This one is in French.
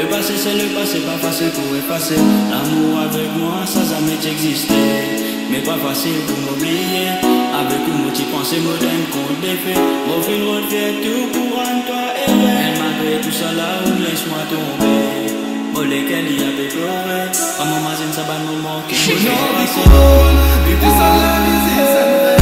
Le passé c'est le passé, pas facile pour effacer. L'amour avec moi, ça jamais existé. Mais pas facile pour m'oublier. Avec tout mon petit pensée moderne qu'on défait. Mon fil refait tout pour rendre toi heureux. Elle malgré tout ça là, où laisse-moi tomber. Bon lesquels y avait pleuré. Comme ma zine ça va nous manquer. Je n'en dis pas, puis ça la visite,